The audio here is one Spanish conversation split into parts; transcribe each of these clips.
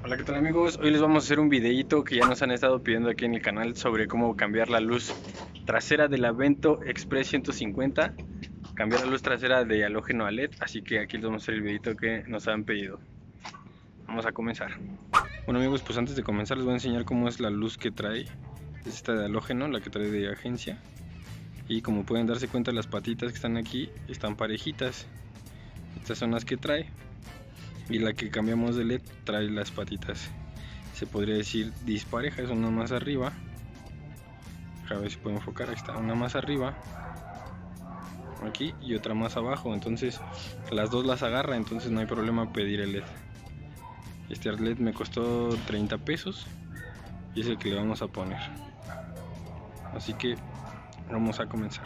Hola, ¿qué tal amigos? Hoy les vamos a hacer un videíto que ya nos han estado pidiendo aquí en el canal sobre cómo cambiar la luz trasera de la Vento Express 150, cambiar la luz trasera de halógeno a LED, así que aquí les vamos a hacer el videíto que nos han pedido. Vamos a comenzar. Bueno amigos, pues antes de comenzar les voy a enseñar cómo es la luz que trae. Es esta de halógeno, la que trae de agencia. Y como pueden darse cuenta, las patitas que están aquí están parejitas. Estas son las que trae. Y la que cambiamos de LED trae las patitas, se podría decir disparejas, una más arriba. A ver si puedo enfocar, ahí está, una más arriba aquí y otra más abajo, entonces las dos las agarra, entonces no hay problema pedir el LED. Este LED me costó 30 pesos y es el que le vamos a poner, así que vamos a comenzar.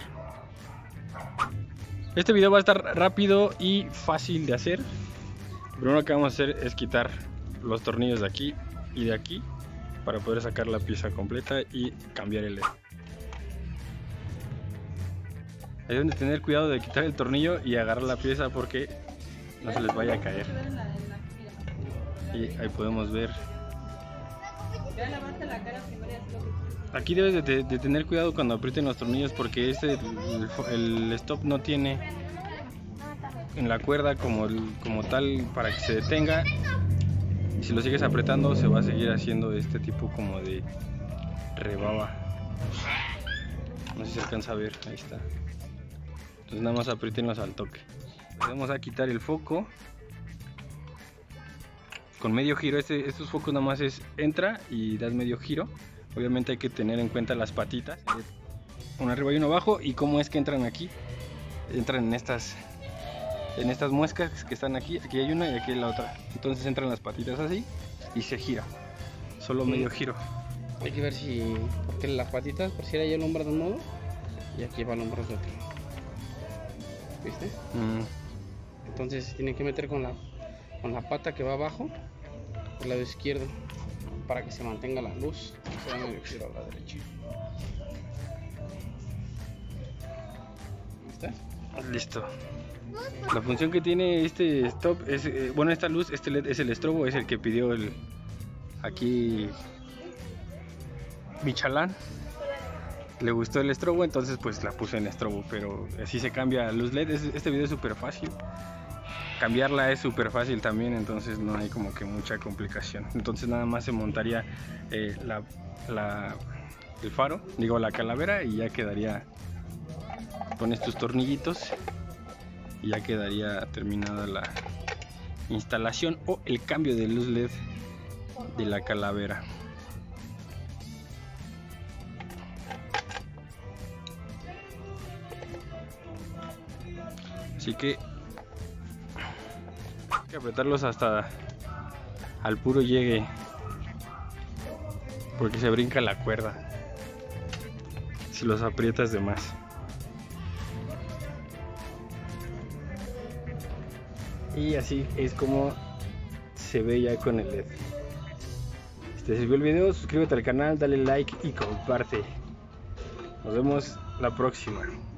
Este video va a estar rápido y fácil de hacer. Lo primero que vamos a hacer es quitar los tornillos de aquí y de aquí para poder sacar la pieza completa y cambiar el LED. Deben de tener cuidado de quitar el tornillo y agarrar la pieza porque no se les vaya a caer. Y ahí podemos ver. Aquí debes de tener cuidado cuando aprieten los tornillos porque el stop no tiene en la cuerda como tal para que se detenga, y si lo sigues apretando se va a seguir haciendo este tipo como de rebaba. No sé si se alcanza a ver, ahí está. Entonces nada más aprietenlos al toque. Vamos a quitar el foco con medio giro. Estos focos nada más entra y das medio giro. Obviamente hay que tener en cuenta las patitas, uno arriba y uno abajo, y cómo es que entran aquí. Entran en estas muescas que están aquí hay una y aquí hay la otra, entonces entran las patitas así y se gira, solo medio giro. Hay que ver porque las patitas, por si era ya el hombro de un modo y aquí va el hombro de otro, ¿viste? Entonces tienen que meter con la pata que va abajo del lado izquierdo para que se mantenga la luz, se va medio giro a la derecha. ¿Está? Listo. La función que tiene este stop es, bueno, esta luz, este LED es el estrobo, es el que pidió aquí Michalán. Le gustó el estrobo, entonces pues la puse en estrobo, pero así se cambia luz LED. Este video es súper fácil. Cambiarla es súper fácil también, entonces no hay como que mucha complicación. Entonces nada más se montaría el faro, digo la calavera, y ya quedaría, pones tus tornillitos y ya quedaría terminada la instalación o el cambio de luz LED de la calavera. Así que hay que apretarlos hasta al puro llegue, porque se brinca la cuerda si los aprietas de más. Y así es como se ve ya con el LED. Si te sirvió el video, suscríbete al canal, dale like y comparte. Nos vemos la próxima.